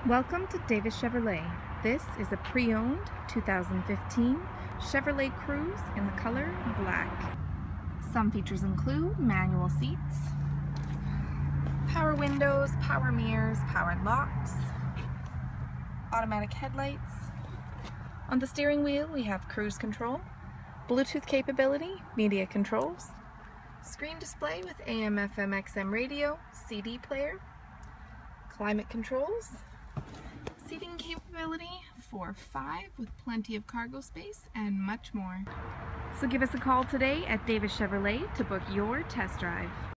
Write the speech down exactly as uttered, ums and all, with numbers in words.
Welcome to Davis Chevrolet. This is a pre-owned two thousand fifteen Chevrolet Cruze in the color black. Some features include manual seats, power windows, power mirrors, power locks, automatic headlights. On the steering wheel we have cruise control, Bluetooth capability, media controls, screen display with A M F M X M radio, C D player, climate controls, seating capability for five with plenty of cargo space, and much more. So give us a call today at Davis Chevrolet to book your test drive.